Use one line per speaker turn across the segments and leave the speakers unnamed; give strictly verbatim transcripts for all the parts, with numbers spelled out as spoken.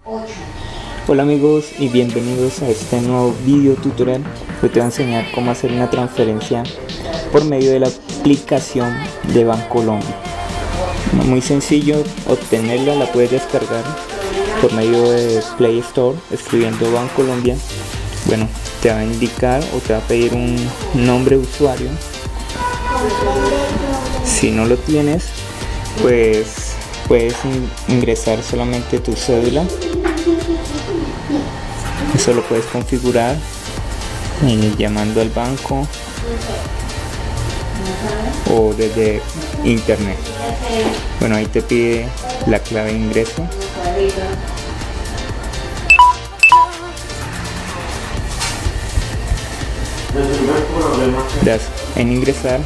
Hola amigos y bienvenidos a este nuevo video tutorial. Hoy te voy a enseñar cómo hacer una transferencia por medio de la aplicación de Bancolombia. Muy sencillo obtenerla, la puedes descargar por medio de Play Store escribiendo Bancolombia. Bueno, te va a indicar o te va a pedir un nombre de usuario. Si no lo tienes, pues puedes ingresar solamente tu cédula. Eso lo puedes configurar eh, llamando al banco o desde internet. Bueno, ahí te pide la clave de ingreso. Das en ingresar.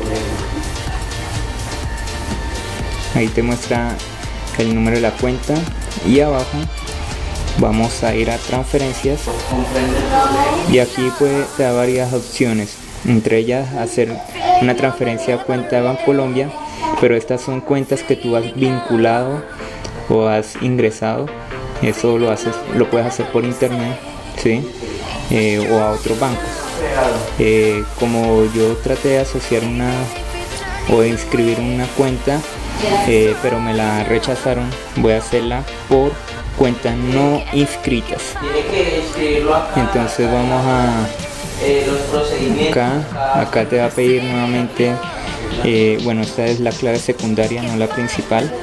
Ahí te muestra el número de la cuenta y abajo vamos a ir a transferencias y aquí pues te da varias opciones, entre ellas hacer una transferencia a cuenta de Bancolombia, pero estas son cuentas que tú has vinculado o has ingresado. Eso lo haces, lo puedes hacer por internet, ¿sí? Eh, o a otros bancos. Eh, como yo traté de asociar una o de inscribir una cuenta, eh, pero me la rechazaron, voy a hacerla por cuentas no inscritas. Entonces vamos a acá, acá te va a pedir nuevamente, eh, bueno, esta es la clave secundaria, no la principal.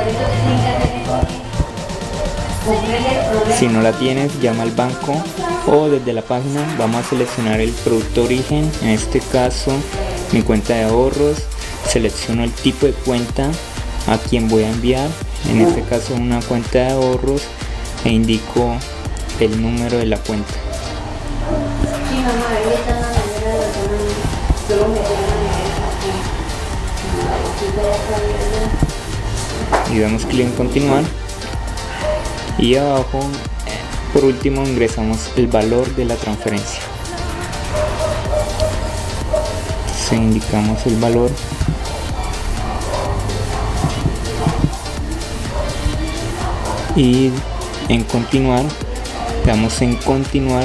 Si no la tienes, llama al banco o desde la página vamos a seleccionar el producto origen, en este caso mi cuenta de ahorros. Selecciono el tipo de cuenta a quien voy a enviar, en este caso una cuenta de ahorros, e indico el número de la cuenta. Y damos clic en continuar y abajo por último ingresamos el valor de la transferencia. Entonces indicamos el valor y en continuar, damos en continuar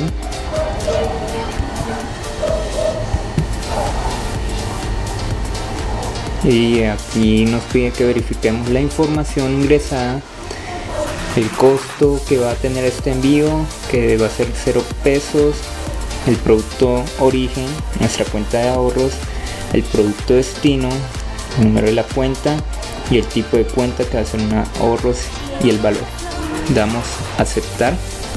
y aquí nos pide que verifiquemos la información ingresada, el costo que va a tener este envío, que va a ser cero pesos, el producto origen, nuestra cuenta de ahorros, el producto destino, el número de la cuenta y el tipo de cuenta que va a ser una ahorros y el valor. Damos a aceptar,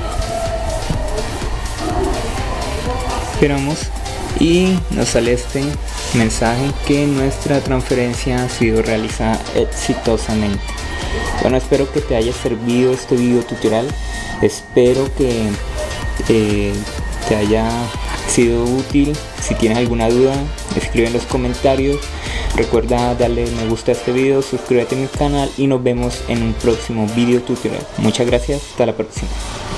esperamos y nos sale este mensaje que nuestra transferencia ha sido realizada exitosamente. Bueno, espero que te haya servido este video tutorial, espero que eh, te haya sido útil. Si tienes alguna duda, escribe en los comentarios. Recuerda darle me gusta a este video, suscríbete a mi canal y nos vemos en un próximo video tutorial. Muchas gracias, hasta la próxima.